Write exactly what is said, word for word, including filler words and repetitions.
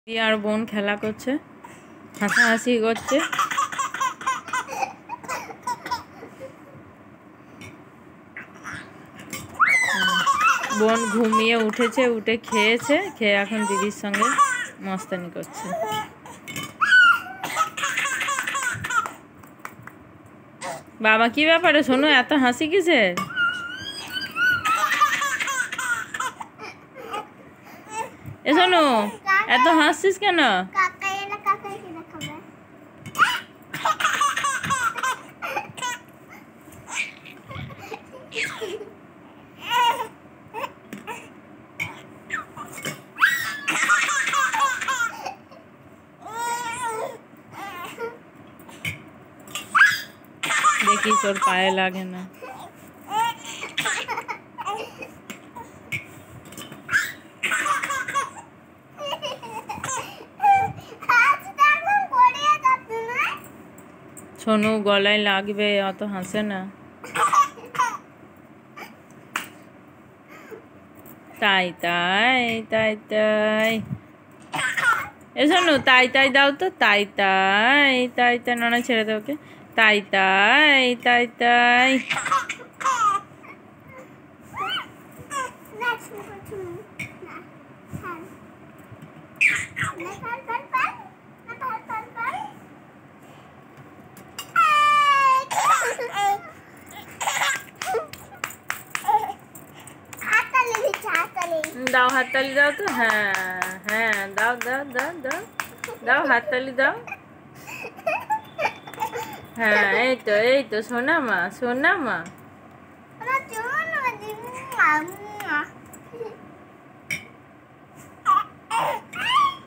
দিদি আর বোন খেলা করছে, হাসাহাসি করছে। বোন ঘুমিয়ে উঠেছে, উঠে খেয়েছে, খেয়ে এখন দিদির সঙ্গে মস্তানি করছে। বাবা কি ব্যাপারে শোনো, এত হাসি কিসের? এ শোনো, এত হাসছিস কেন? দেখি তোর পায়ে লাগে না। সোনু গলায় লাগবে, অত হাসে না। তাই তাই তাই তাই এ শোনো, তাই তাই দাও তো, তাই তাই তাই তাই না, ছেড়ে দাও ওকে। তাই তাই তাই তাই দাও, হাততালি দাও তো। হ্যাঁ হ্যাঁ, দাও দাও দাও দাও দাও, হাততালি দাও। হ্যাঁ, এই তো এই তো সোনা মা, সোনা মা।